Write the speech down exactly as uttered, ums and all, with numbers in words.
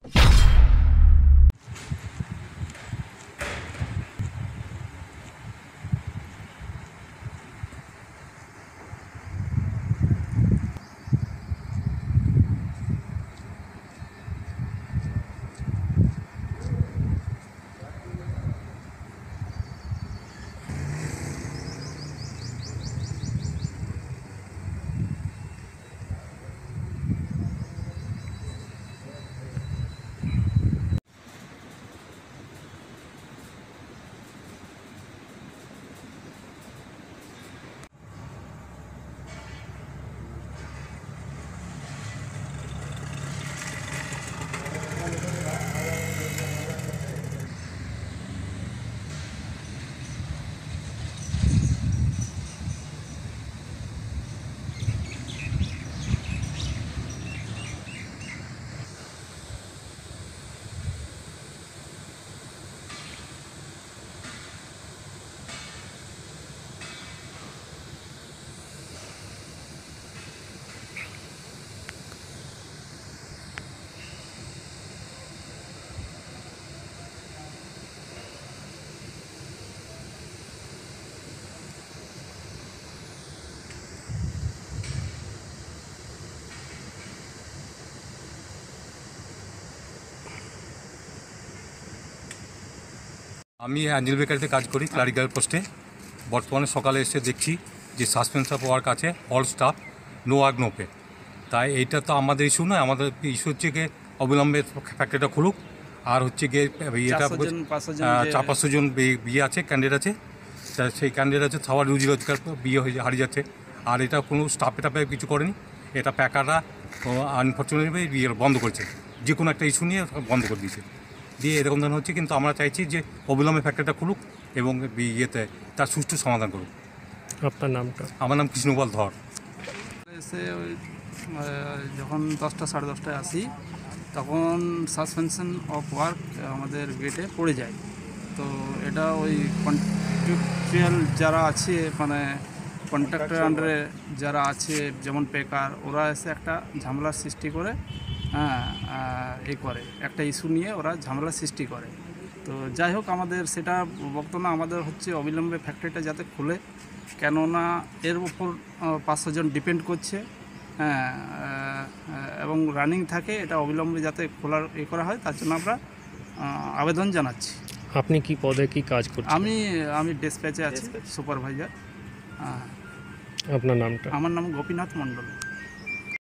আমি অ্যাঞ্জেল বেকারিতে কাজ করি ক্লারিক্যাল পোস্টে। বর্তমানে সকালে এসে দেখছি যে সাসপেন্স অফ ওয়ার্ক আছে, all staff, no work no pay. তাই এইটা তো আমাদের ইস্যু নয়, আমাদের ইস্যু হচ্ছে গিয়ে অবিলম্বে ফ্যাক্টরিটা খুলুক। আর হচ্ছে গিয়ে এটা চার পাঁচশো জন বিয়ে আছে, ক্যান্ডিডেট আছে, সেই ক্যান্ডিডেট আছে, সবার রুজি রোজগার বিয়ে হয়ে হারিয়ে যাচ্ছে। আর এটা কোনো স্টাফে টাফে কিছু করেনি, এটা প্যাকাররা আনফর্চুনেটলি বিয়ে বন্ধ করেছে, যে কোনো একটা ইস্যু নিয়ে বন্ধ করে দিয়েছে, দিয়ে এরকম ধরনের হচ্ছে। কিন্তু আমরা চাইছি যে অবিলম্বে ফ্যাক্টরিটা খুলুক এবং ইয়েতে তার সুষ্ঠু সমাধান করুক। আপনার নামটা? আমার নাম কৃষ্ণপাল ধর। এসে ওই যখন দশটা সাড়ে দশটায় আসি তখন সাসপেনশন অফ ওয়ার্ক আমাদের গেটে পড়ে যায়। তো এটা ওই কন্ট্রাকচুয়াল যারা আছে, মানে কন্ট্রাক্টর আন্ডারে যারা আছে, যেমন পেকার, ওরা এসে একটা ঝামেলার সৃষ্টি করে, হ্যাঁ এ করে একটা ইস্যু নিয়ে ওরা ঝামেলা সৃষ্টি করে। তো যাই হোক, আমাদের সেটা বক্তব্য না, আমাদের হচ্ছে অবিলম্বে ফ্যাক্টরিটা যাতে খুলে, কেননা এর উপর পাঁচশো জন ডিপেন্ড করছে, হ্যাঁ, এবং রানিং থাকে, এটা অবিলম্বে যাতে খোলার এ করা হয়, তার জন্য আমরা আবেদন জানাচ্ছি। আপনি কি পদে কি কাজ করছেন? আমি আমি ডেসপ্যাচে আছি, সুপারভাইজার। আপনার নামটা? আমার নাম গোপীনাথ মণ্ডল।